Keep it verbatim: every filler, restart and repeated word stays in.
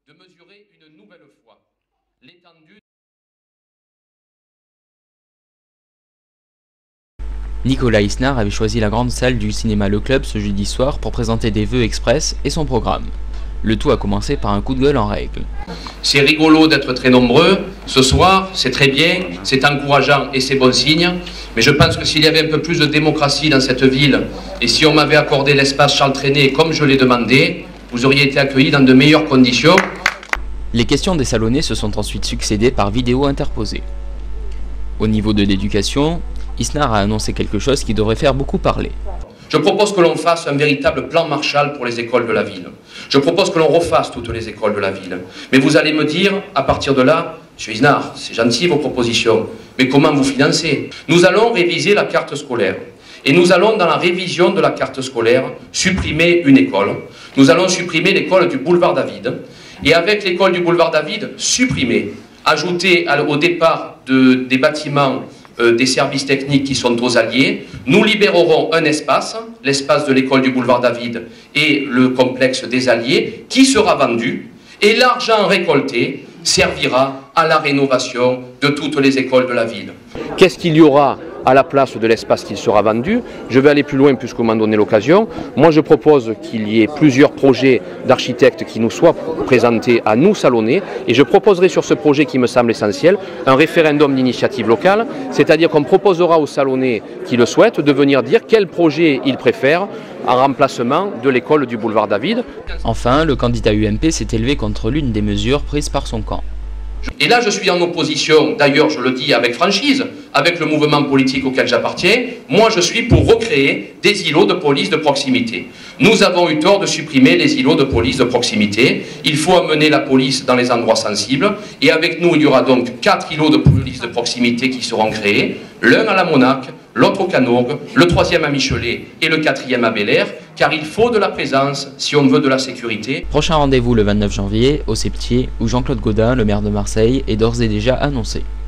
de mesurer une nouvelle fois l'étendue. Nicolas Isnard avait choisi la grande salle du cinéma Le Club ce jeudi soir pour présenter des vœux express et son programme. Le tout a commencé par un coup de gueule en règle. C'est rigolo d'être très nombreux ce soir, c'est très bien, c'est encourageant et c'est bon signe. Mais je pense que s'il y avait un peu plus de démocratie dans cette ville et si on m'avait accordé l'espace Charles Trenet comme je l'ai demandé, vous auriez été accueillis dans de meilleures conditions. Les questions des salonnés se sont ensuite succédées par vidéo interposée. Au niveau de l'éducation, Isnard a annoncé quelque chose qui devrait faire beaucoup parler. Je propose que l'on fasse un véritable plan Marshall pour les écoles de la ville. Je propose que l'on refasse toutes les écoles de la ville. Mais vous allez me dire, à partir de là, monsieur Isnard, c'est gentil vos propositions, mais comment vous financez? Nous allons réviser la carte scolaire. Et nous allons, dans la révision de la carte scolaire, supprimer une école. Nous allons supprimer l'école du boulevard David. Et avec l'école du boulevard David, supprimer, ajouter au départ de, des bâtiments euh, des services techniques qui sont aux Alliés, nous libérerons un espace, l'espace de l'école du boulevard David et le complexe des Alliés, qui sera vendu, et l'argent récolté servira à la rénovation de toutes les écoles de la ville. Qu'est-ce qu'il y aura à la place de l'espace qui sera vendu? Je vais aller plus loin puisque vous m'en donnez l'occasion. Moi je propose qu'il y ait plusieurs projets d'architectes qui nous soient présentés à nous salonnés et je proposerai sur ce projet qui me semble essentiel un référendum d'initiative locale, c'est-à-dire qu'on proposera aux salonnés qui le souhaitent de venir dire quel projet ils préfèrent en remplacement de l'école du boulevard David. Enfin, le candidat U M P s'est élevé contre l'une des mesures prises par son camp. Et là, je suis en opposition, d'ailleurs, je le dis avec franchise, avec le mouvement politique auquel j'appartiens. Moi, je suis pour recréer des îlots de police de proximité. Nous avons eu tort de supprimer les îlots de police de proximité. Il faut amener la police dans les endroits sensibles. Et avec nous, il y aura donc quatre îlots de police de proximité qui seront créés. L'un à la Monac, l'autre au Canourgues, le troisième à Michelet et le quatrième à Bel Air, car il faut de la présence si on veut de la sécurité. Prochain rendez-vous le vingt-neuf janvier, au Septier, où Jean-Claude Gaudin, le maire de Marseille, est d'ores et déjà annoncé.